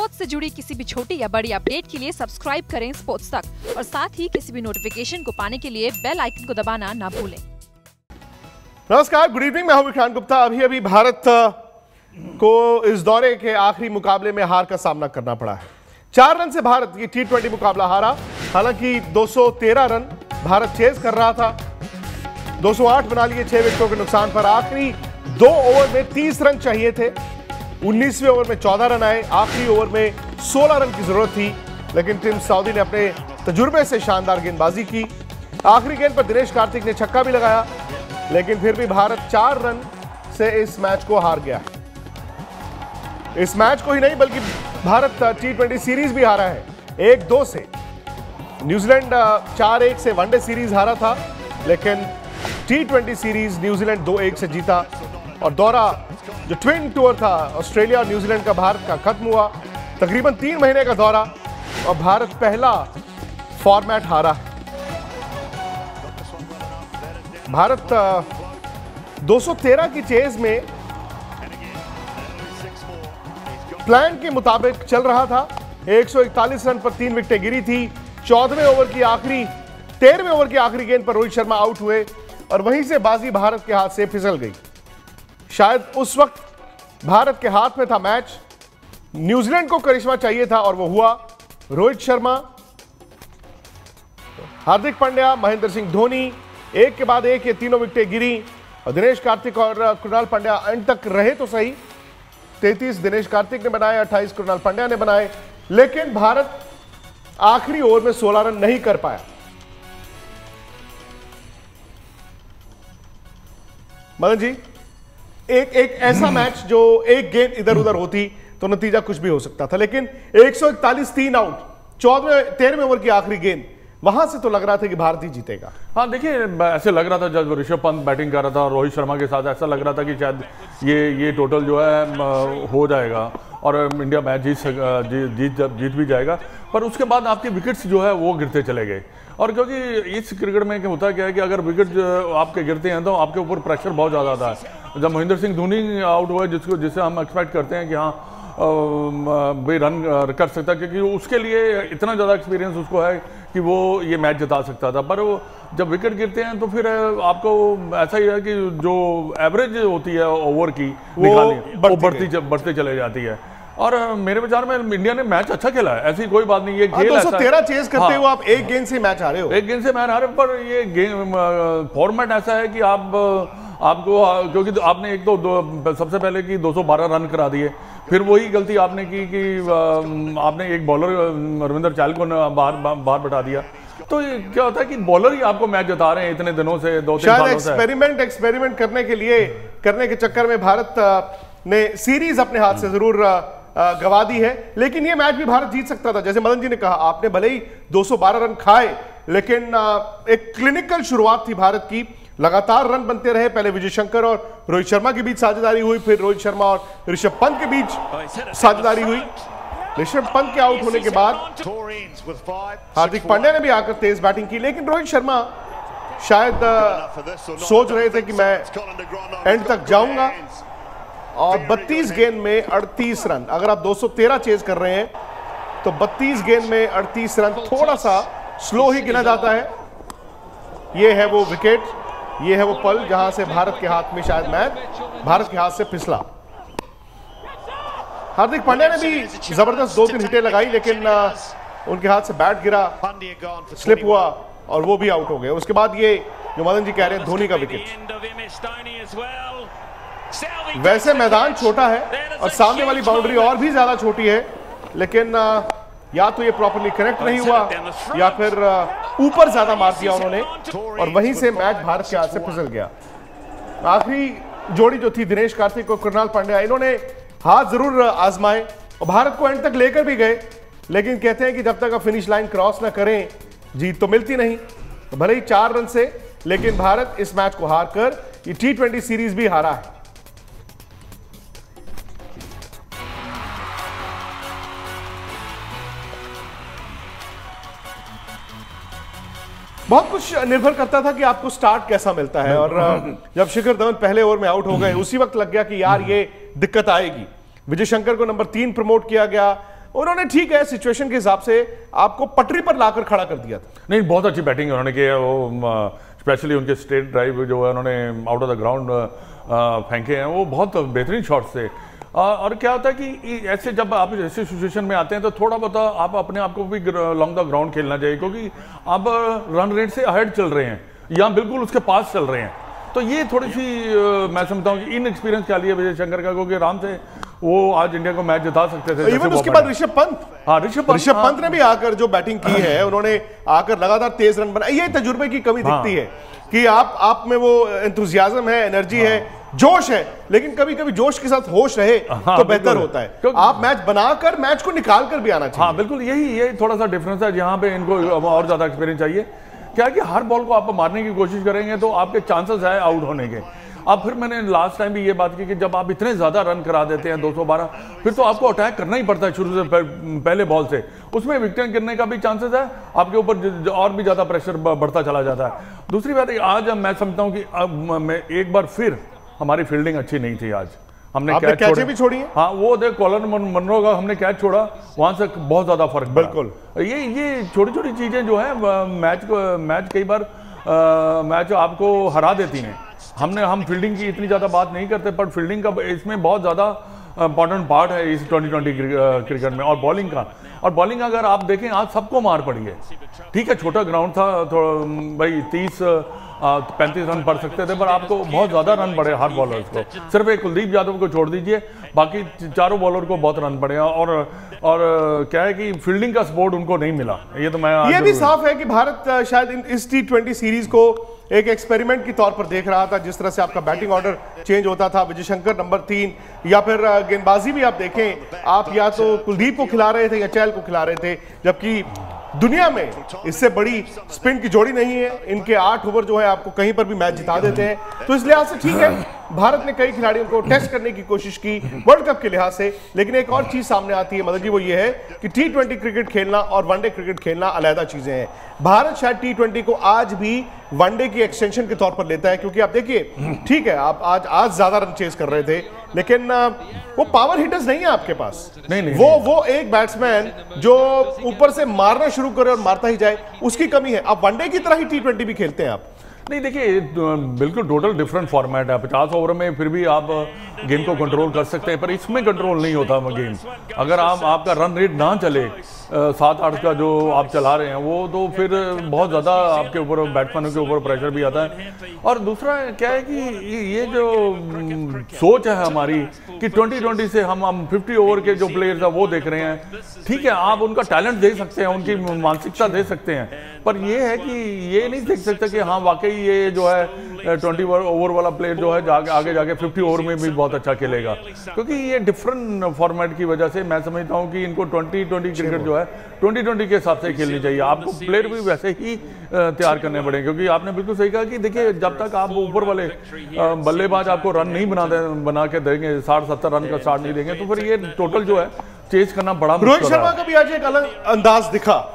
Sports से जुड़ी किसी भी छोटी या बड़ी अपडेट के लिए सब्सक्राइब करें स्पोर्ट्स तक और साथ ही किसी भी नोटिफिकेशन को पाने के लिए बेल आइकन को दबाना ना भूलें। नमस्कार, गुड इवनिंग। मैं हूं विक्रांत गुप्ता। अभी भारत को इस दौरे के आखिरी मुकाबले में हार का सामना करना पड़ा है। 4 रन से भारत ये T20 मुकाबला हारा। हालांकि 213 रन भारत चेज कर रहा था। 208 बना लिए 6 विकेटों के नुकसान पर। आखिरी 2 ओवर में 30 रन चाहिए थे। 19वें ओवर में 14 रन आए। आखिरी ओवर में 16 रन की जरूरत थी, लेकिन टीम सऊदी ने अपने तजुर्बे से शानदार गेंदबाजी की। आखिरी गेंद पर दिनेश कार्तिक ने छक्का भी लगाया, लेकिन फिर भी भारत 4 रन से इस मैच को हार गया है। इस मैच को ही नहीं बल्कि भारत T20 सीरीज भी हारा है 1-2 से। न्यूजीलैंड 4-1 से वनडे सीरीज हारा था, लेकिन T20 सीरीज न्यूजीलैंड 2-1 से जीता। और दौरा जो ट्विन टूर था ऑस्ट्रेलिया और न्यूजीलैंड का भारत का खत्म हुआ। तकरीबन 3 महीने का दौरा और भारत पहला फॉर्मेट हारा है। भारत 213 की चेज में प्लान के मुताबिक चल रहा था। 141 रन पर 3 विकेटें गिरी थी। 13वें ओवर की आखिरी गेंद पर रोहित शर्मा आउट हुए और वहीं से बाजी भारत के हाथ से फिसल गई। शायद उस वक्त भारत के हाथ में था मैच। न्यूजीलैंड को करिश्मा चाहिए था और वो हुआ। रोहित शर्मा, हार्दिक पांड्या, महेंद्र सिंह धोनी एक के बाद एक ये तीनों विकेटें गिरी और दिनेश कार्तिक और कृणाल पांड्या अंत तक रहे तो सही। 33 दिनेश कार्तिक ने बनाए, 28 कृणाल पांड्या ने बनाए, लेकिन भारत आखिरी ओवर में 16 रन नहीं कर पाया। मदन जी, एक ऐसा मैच जो एक गेंद इधर उधर होती तो नतीजा कुछ भी हो सकता था, लेकिन 141 3 आउट 13वें ओवर की आखिरी गेंद, वहां से तो लग रहा था कि भारत ही जीतेगा। हाँ देखिए, ऐसे लग रहा था जब ऋषभ पंत बैटिंग कर रहा था और रोहित शर्मा के साथ, ऐसा लग रहा था कि शायद ये टोटल जो है हो जाएगा और इंडिया मैच जीत भी जाएगा। पर उसके बाद आपके विकेट्स जो है वो गिरते चले गए। और क्योंकि इस क्रिकेट में होता क्या है कि अगर विकेट आपके गिरते हैं तो आपके ऊपर प्रेशर बहुत ज़्यादा आता है। जब महेंद्र सिंह धोनी आउट हुआ, जिससे हम एक्सपेक्ट करते हैं कि हाँ भाई रन कर सकता है, क्योंकि उसके लिए इतना ज़्यादा एक्सपीरियंस उसको है कि वो ये मैच जिता सकता था। पर वो जब विकेट गिरते हैं तो फिर आपको ऐसा ही है कि जो एवरेज होती है ओवर की वो बढ़ती चले जाती है। और मेरे विचार में इंडिया ने मैच अच्छा खेला है, ऐसी कोई बात नहीं। ये खेल 213 चेज करते हुए आप एक गेंद से मैच हारे हो। एक गेंद से मैच हारे, पर ये गेम फॉर्मेट ऐसा है कि आपको क्योंकि आपने एक तो सबसे पहले कि 212 रन करा दिए, फिर वही गलती आपने की कि आपने एक बॉलर रविंद्र चहल को बाहर बैठा दिया। तो ये क्या होता है कि बॉलर ही आपको मैच जिता रहे हैं इतने दिनों से, 2-3 सालों से। एक्सपेरिमेंट करने के चक्कर में भारत ने सीरीज अपने हाथ से जरूर गवा दी है, लेकिन ये मैच भी भारत जीत सकता था। जैसे मदन जी ने कहा, आपने भले ही 212 रन खाए, लेकिन एक क्लिनिकल शुरुआत थी भारत की। लगातार रन बनते रहे। पहले विजय शंकर और रोहित शर्मा के बीच साझेदारी हुई, फिर रोहित शर्मा और ऋषभ पंत के बीच साझेदारी हुई। ऋषभ पंत के आउट होने के बाद हार्दिक पांड्या ने भी आकर तेज बैटिंग की, लेकिन रोहित शर्मा शायद सोच रहे थे कि मैं एंड तक जाऊंगा। और 32 गेंद में 38 रन। अगर आप 213 चेज कर रहे हैं तो 32 गेंद में 38 रन थोड़ा सा स्लो ही गिना जाता है। ये है वो विकेट, ये है वो पल जहां से भारत के हाथ में शायद मैच भारत के हाथ से फिसला। हार्दिक पांड्या ने भी जबरदस्त 2-3 हिटें लगाई, लेकिन उनके हाथ से बैट गिरा, स्लिप हुआ और वो भी आउट हो गए। उसके बाद ये जो मदन जी कह रहे हैं, धोनी का विकेट। वैसे मैदान छोटा है और सामने वाली बाउंड्री और भी ज्यादा छोटी है, लेकिन या तो ये प्रॉपर्ली कनेक्ट नहीं हुआ या फिर ऊपर ज्यादा मार दिया उन्होंने और वहीं से मैच भारत के हाथ से फिसल गया। आखिरी जोड़ी जो थी दिनेश कार्तिक और कृणाल पांड्या, इन्होंने हाथ जरूर आजमाए और भारत को एंड तक लेकर भी गए, लेकिन कहते हैं कि जब तक आप फिनिश लाइन क्रॉस ना करें जीत तो मिलती नहीं। तो भले ही 4 रन से, लेकिन भारत इस मैच को हार कर ये T20 सीरीज भी हारा है। बहुत कुछ निर्भर करता था कि आपको स्टार्ट कैसा मिलता है। और जब शिखर धवन पहले ओवर में आउट हो गए, उसी वक्त लग गया कि यार ये दिक्कत आएगी। विजय शंकर को नंबर 3 प्रमोट किया गया, उन्होंने ठीक है सिचुएशन के हिसाब से आपको पटरी पर लाकर खड़ा कर दिया था। नहीं, बहुत अच्छी बैटिंग उन्होंने की है। वो स्पेशली उनके स्ट्रेट ड्राइव जो है उन्होंने आउट ऑफ द ग्राउंड फेंके हैं, वो बहुत बेहतरीन शॉट्स थे। और क्या होता है कि ऐसे जब आप ऐसे सिचुएशन में आते हैं तो थोड़ा बहुत आप अपने आप को भी लॉन्ग द ग्राउंड खेलना चाहिए, क्योंकि आप रन रेट से अहेड चल रहे हैं या बिल्कुल उसके पास चल रहे हैं। तो ये थोड़ी सी मैं समझता हूँ कि इन एक्सपीरियंस क्या लिया विजय शंकर का, क्योंकि आराम से वो आज इंडिया को मैच जिता सकते थे। इवन उसके बाद ऋषभ पंत, हाँ ऋषभ पंत ने भी आकर जो बैटिंग की है, उन्होंने आकर लगातार तेज रन बनाए। ये तजुर्बे की कमी दिखती है कि आप में वो एंथुसियाज्म है, एनर्जी है, जोश है, लेकिन कभी कभी जोश के साथ होश रहे तो बेहतर होता है। आप मैच बनाकर मैच को निकाल कर भी आना चाहिए। हाँ बिल्कुल, ये थोड़ा सा डिफरेंस है जहाँ पे इनको और ज्यादा एक्सपीरियंस चाहिए। क्या है कि हर बॉल को आप मारने की कोशिश करेंगे तो आपके चांसेस है आउट होने के। अब फिर मैंने लास्ट टाइम भी ये बात की कि जब आप इतने ज्यादा रन करा देते हैं 212, फिर तो आपको अटैक करना ही पड़ता है शुरू से पहले बॉल से, उसमें विकेट गिरने का भी चांसेस है, आपके ऊपर और भी ज्यादा प्रेशर बढ़ता चला जाता है। दूसरी बात आज मैं समझता हूँ कि अब मैं एक बार फिर हमारी फील्डिंग अच्छी नहीं थी। आज हमने कैच भी छोड़ी है। हाँ, वो देख कॉलर मनरो का हमने कैच छोड़ा, वहां से बहुत ज्यादा फर्क। बिल्कुल, ये छोटी छोटी चीजें जो है मैच कई बार मैच आपको हरा देती हैं। हम फील्डिंग की इतनी ज्यादा बात नहीं करते, पर फील्डिंग का इसमें बहुत ज्यादा इंपॉर्टेंट पार्ट है इस 2020 क्रिकेट में। और बॉलिंग अगर आप देखें आज सबको मार पड़ी है। ठीक है, छोटा ग्राउंड था, भाई 30-35 रन पड़ सकते थे, पर आपको बहुत ज्यादा रन पड़े हर बॉलर्स को। सिर्फ एक कुलदीप यादव को छोड़ दीजिए, बाकी चारों बॉलर को बहुत रन पड़े। और क्या है कि फील्डिंग का सपोर्ट उनको नहीं मिला। ये भी साफ है कि भारत शायद इस T20 सीरीज को एक एक्सपेरिमेंट के तौर पर देख रहा था। जिस तरह से आपका बैटिंग ऑर्डर चेंज होता था, विजय शंकर नंबर 3, या फिर गेंदबाजी भी आप देखें, आप या तो कुलदीप को खिला रहे थे या चहल को खिला रहे थे, जबकि दुनिया में इससे बड़ी स्पिन की जोड़ी नहीं है। इनके 8 ओवर जो है आपको कहीं पर भी मैच जिता देते हैं। तो इस लिहाज से ठीक है, भारत ने कई खिलाड़ियों को टेस्ट करने की कोशिश की वर्ल्ड कप के लिहाज से। लेकिन एक और चीज सामने आती है मदन जी, वो ये है कि T20 क्रिकेट खेलना और वनडे क्रिकेट खेलना अलग चीजें हैं। भारत शायद T20 को आज भी वनडे की एक्सटेंशन के तौर पर लेता है, क्योंकि आप देखिए, ठीक है आप आज ज्यादा रन चेज कर रहे थे, लेकिन वो पावर हिटर्स नहीं है आपके पास। नहीं। वो एक बैट्समैन जो ऊपर से मारना शुरू करे और मारता ही जाए, उसकी कमी है। आप वनडे की तरह ही T20 भी खेलते हैं आप। नहीं, देखिए बिल्कुल टोटल डिफरेंट फॉर्मेट है। 50 ओवर में फिर भी आप गेम को कंट्रोल कर सकते हैं, पर इसमें कंट्रोल नहीं होता गेम। अगर आपका रन रेट ना चले 7-8 का जो आप चला रहे हैं, वो तो फिर बहुत ज़्यादा आपके ऊपर बैट्समैनों के ऊपर प्रेशर भी आता है। और दूसरा क्या है कि ये जो सोच है हमारी कि 2020 से हम 50 ओवर के जो प्लेयर्स हैं वो देख रहे हैं। ठीक है, आप उनका टैलेंट देख सकते हैं, उनकी मानसिकता देख सकते हैं, पर ये है कि ये नहीं देख सकते कि हाँ वाकई ये जो है 20 ओवर वाला प्लेयर जो है आगे जाके 50 ओवर में भी बहुत अच्छा खेलेगा। क्योंकि ये डिफरेंट फॉर्मेट की वजह से मैं समझता हूँ कि इनको 2020 क्रिकेट जो है 2020 के हिसाब से खेलनी चाहिए। आपको प्लेयर भी वैसे ही तैयार करने पड़े, क्योंकि आपने बिल्कुल सही कहा कि देखिए जब तक आप ऊपर वाले बल्लेबाज आपको रन नहीं बना के देंगे, 60-70 रन का स्टार्ट नहीं देंगे, तो फिर ये टोटल जो है चेज करना बड़ा मुश्किल है। रोहित शर्मा का भी आज एक अलग अंदाज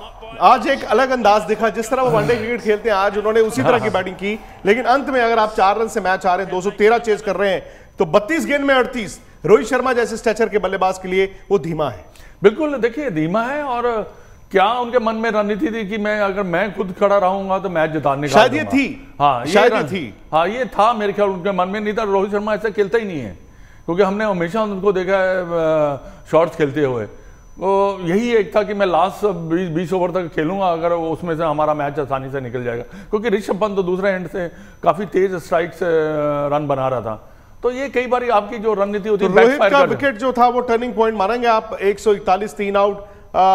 दिखा, जिस तरह वो वनडे क्रिकेट खेलते हैं आज उन्होंने उसी तरह की बैटिंग की। लेकिन अंत में अगर आप 4 रन से मैच आ रहे हैं, 213 चेज कर रहे हैं, तो 32 गेंद में 38 रोहित शर्मा जैसे स्ट्रेचर के बल्लेबाज के लिए वो धीमा है। बिल्कुल, देखिए धीमा है। और क्या उनके मन में रणनीति थी कि अगर मैं खुद खड़ा रहूंगा तो मैच जिताने का, शायद ये थी। हाँ, शायद ये थी। हाँ, ये था मेरे ख्याल उनके मन में। नहीं था रोहित शर्मा ऐसा खेलता ही नहीं है, क्योंकि हमने हमेशा उनको देखा है शॉट्स खेलते हुए। तो यही एक था कि मैं लास्ट 20 ओवर तक खेलूंगा, अगर उसमें से हमारा मैच आसानी से निकल जाएगा, क्योंकि ऋषभ पंत तो दूसरे एंड से काफी तेज स्ट्राइक से रन बना रहा था। तो ये कई बार आपकी जो रणनीति होती है, रोहित का विकेट जो था वो टर्निंग पॉइंट मानेंगे आप। 141 3 आउट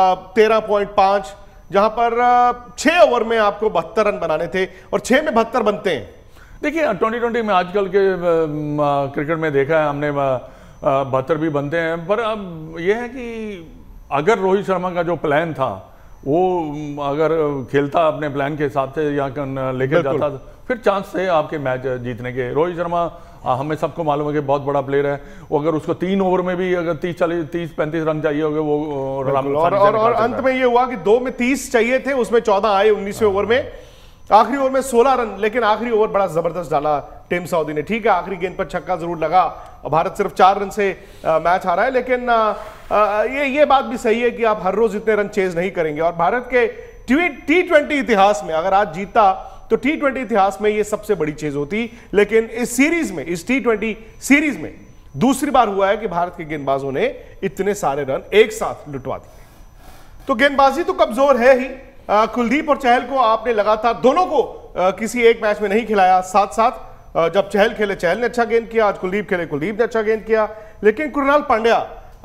13.5, जहां पर 6 ओवर में आपको 72 रन बनाने थे और 6 में 72 बनते हैं। देखिए 2020 में आजकल के क्रिकेट में देखा है हमने 72 भी बनते हैं, पर अब यह है कि अगर रोहित शर्मा का जो प्लान था वो अगर खेलता अपने प्लान के हिसाब से या लेकर जाता, फिर चांस थे आपके मैच जीतने के। रोहित शर्मा हमें सबको मालूम है कि बहुत बड़ा प्लेयर है, वो अगर उसको 3 ओवर में भी अगर 30-35 रन चाहिए होंगे वो और अंत में ये हुआ कि 2 में 30 चाहिए थे, उसमें 14 आए 19वें ओवर में। आखिरी ओवर में 16 रन, लेकिन आखिरी ओवर बड़ा जबरदस्त डाला टिम साउदी ने। ठीक है, आखिरी गेंद पर छक्का जरूर लगा और भारत सिर्फ 4 रन से मैच हारा है, लेकिन ये बात भी सही है कि आप हर रोज इतने रन चेज नहीं करेंगे। और भारत के T20 इतिहास में अगर आज जीता तो T20 इतिहास में ये सबसे बड़ी चीज होती, लेकिन इस सीरीज में, इस T20 सीरीज में दूसरी बार हुआ है कि भारत के गेंदबाजों ने इतने सारे रन एक साथ लुटवा दिए। तो गेंदबाजी तो कमजोर है ही। कुलदीप और चहल को आपने लगातार दोनों को किसी एक मैच में नहीं खिलाया साथ साथ। जब चहल खेले चहल ने अच्छा गेंद किया, आज कुलदीप खेले कुलदीप ने अच्छा गेंद किया। लेकिन कृणाल पांड्या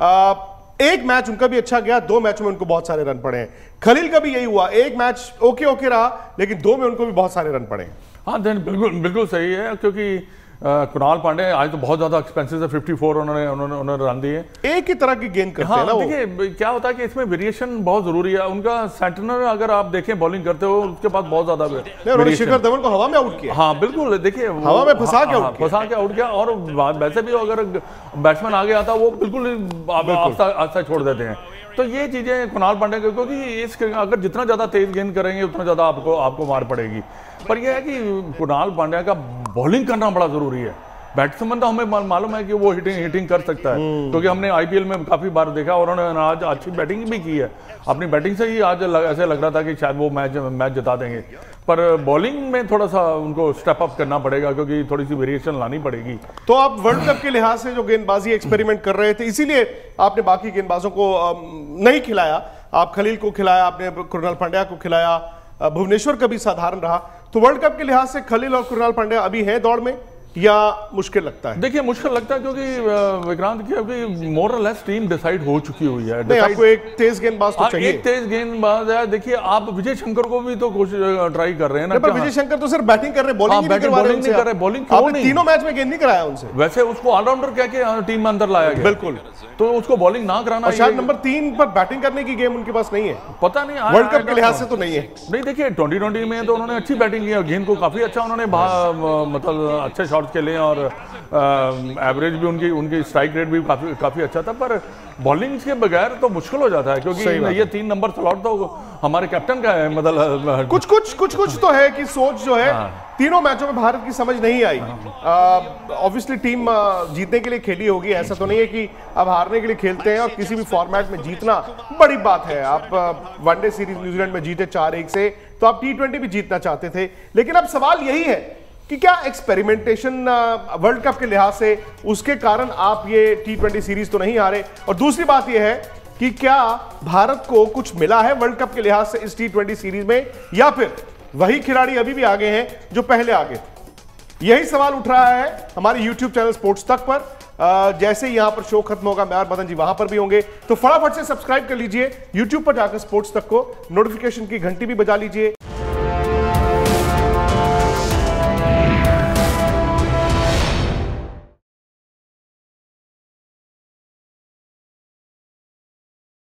एक मैच उनका भी अच्छा गया, 2 मैचों में उनको बहुत सारे रन पड़े हैं। खलील का भी यही हुआ, एक मैच ओके रहा लेकिन 2 में उनको भी बहुत सारे रन पड़े हैं। हाँ बिल्कुल सही है, क्योंकि कृणाल पांडे आज तो बहुत ज्यादा एक्सपेंसिव है, 54 उन्होंने रन दिए। एक ही तरह की गेंद करते हैं ना वो। देखिए क्या होता है कि इसमें वेरिएशन बहुत जरूरी है। उनका सेंटनर अगर आप देखें बॉलिंग करते हो उसके पास बहुत ज्यादा उन्होंने शिखर धवन को हवा में आउट किया। हाँ बिल्कुल, देखिए हवा में फंसा के आउट किया। और वैसे भी अगर बैट्समैन आगे आता वो बिल्कुल आस्था छोड़ देते हैं। तो ये चीजें कृणाल पांड्या, क्योंकि अगर जितना ज्यादा तेज गेंद करेंगे उतना ज्यादा आपको मार पड़ेगी। पर यह है कि कृणाल पांड्या का बॉलिंग करना बड़ा जरूरी है। बैट्समैन तो हमें मालूम है कि वो हिटिंग कर सकता है, क्योंकि हमने आईपीएल में काफी बार देखा और उन्होंने आज अच्छी बैटिंग भी की है। अपनी बैटिंग से ही आज ऐसे लग रहा था कि शायद वो मैच जिता देंगे। पर बॉलिंग में थोड़ा सा उनको स्टेप अप करना पड़ेगा, क्योंकि थोड़ी सी वेरिएशन लानी पड़ेगी। तो आप वर्ल्ड कप के लिहाज से जो गेंदबाजी एक्सपेरिमेंट कर रहे थे, इसीलिए आपने बाकी गेंदबाजों को नहीं खिलाया। आप खलील को खिलाया, आपने कृणाल पांड्या को खिलाया, भुवनेश्वर का भी साधारण रहा। तो वर्ल्ड कप के लिहाज से खलील और कृणाल पांड्या अभी हैं दौड़ में या मुश्किल लगता है? देखिए मुश्किल लगता है, क्योंकि विक्रांत की अभी मोर और लेस टीम डिसाइड हो चुकी हुई है। आपको एक तेज गेंदबाज तो चाहिए। एक तेज गेंदबाज है। देखिए आप विजय शंकर को भी तो कोशिश ट्राई कर रहे हैं ना। पर विजय शंकर तो सिर्फ बैटिंग कर रहे, बॉलिंग नहीं कर रहे। बॉलिंग आपने तीनों मैच में गेंद नहीं कराया उनसे। वैसे उसको ऑलराउंडर कह के टीम में अंदर लाया गया। बिल्कुल, तो उसको बॉलिंग ना कराना। शायद नंबर 3 पर बैटिंग करने की गेम उनके पास नहीं है, पता नहीं, वर्ल्ड कप के लिहाज से तो नहीं है। नहीं देखिए 2020 में तो उन्होंने अच्छी बैटिंग की, गेंद को काफी अच्छा उन्होंने मतलब अच्छे शॉट्स खेले और एवरेज भी उनकी स्ट्राइक रेट भी काफी अच्छा था। पर बॉलिंग के बगैर तो मुश्किल हो जाता है, क्योंकि ये 3 नंबर स्लॉट तो हमारे कैप्टन का है। मतलब कुछ तो है कि सोच जो है तीनों मैचों में भारत की समझ नहीं आई। ऑब्वियसली टीम जीतने के लिए खेली होगी, ऐसा तो नहीं है कि अब हारने के लिए खेलते हैं। और किसी भी फॉर्मेट में जीतना बड़ी बात है। आप वनडे सीरीज न्यूजीलैंड में जीते 4-1 से, तो आप T20 भी जीतना चाहते थे। लेकिन अब सवाल यही है कि क्या एक्सपेरिमेंटेशन वर्ल्ड कप के लिहाज से उसके कारण आप ये T20 सीरीज तो नहीं हारे? और दूसरी बात यह है कि क्या भारत को कुछ मिला है वर्ल्ड कप के लिहाज से इस T20 सीरीज में, या फिर वही खिलाड़ी अभी भी आगे हैं जो पहले आगे थे? यही सवाल उठ रहा है हमारे YouTube चैनल स्पोर्ट्स तक पर। जैसे ही यहां पर शो खत्म होगा, मैं और मदन जी वहां पर भी होंगे, तो फटाफट से सब्सक्राइब कर लीजिए YouTube पर जाकर स्पोर्ट्स तक को, नोटिफिकेशन की घंटी भी बजा लीजिए।